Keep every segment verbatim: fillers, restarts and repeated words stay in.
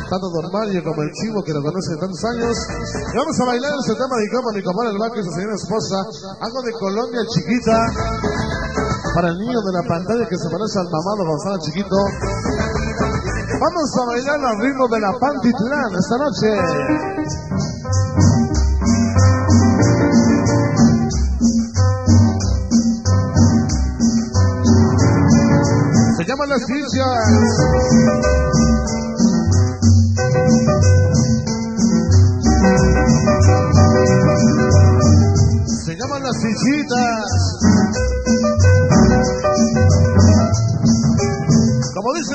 tanto Don Mario como el Chivo, que lo conoce de tantos años. Y vamos a bailar ese tema de cómo mi compadre el Vaca y su señora esposa. Algo de Colombia Chiquita. Para el niño de la pantalla que se parece al mamado Gonzalo Chiquito. Vamos a bailar al ritmo de la Pantitlán esta noche. Se llaman las fichas. Se llaman las fichitas. Como dice.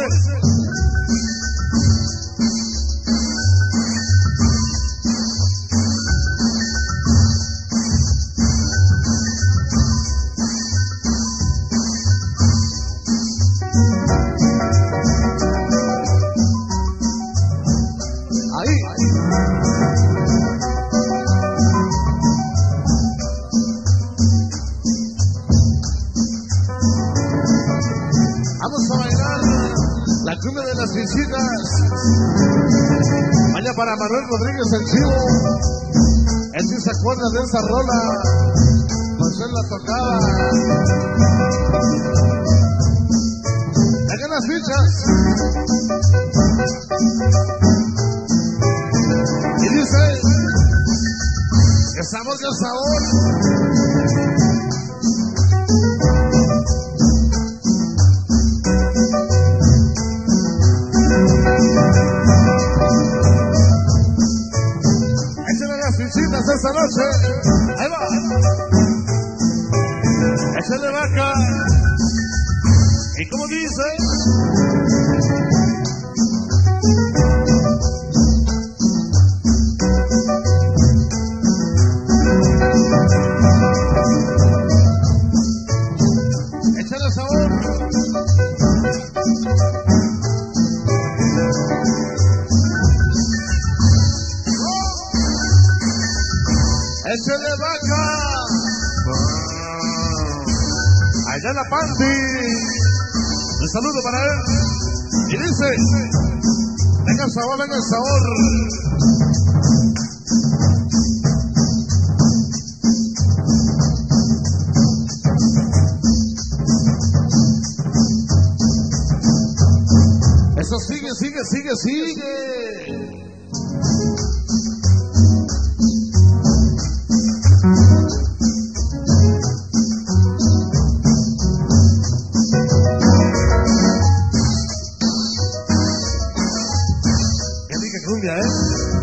Vamos a bailar la cumbia de las visitas. Vaya para Manuel Rodríguez el Chivo. Él sí se acuerda de esa rola. Pues él la tocaba. Acá las fichas. Y dice: que sabor, que sabor. Esta noche, ahí va. Échale Vaca. ¿Y cómo dice? Échale sabor. Échale Vaca. Allá la Panti. Un saludo para él. Y dice: venga el sabor, venga el sabor. Eso sigue, sigue, sigue, sigue. Cumbia, ¿eh?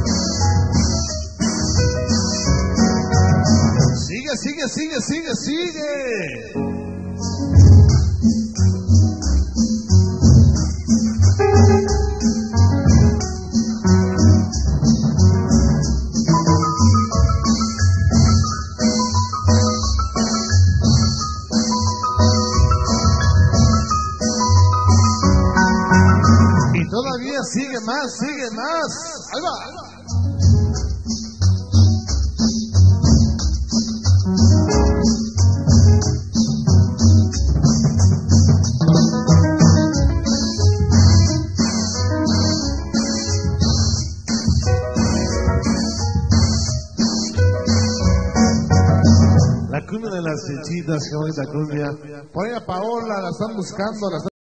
Sigue, sigue, sigue, sigue, sigue. Y todavía sigue más, sigue más. Ahí va. La cumbia de las fichitas, qué bonita cumbia. Por ahí a Paola la están buscando, la están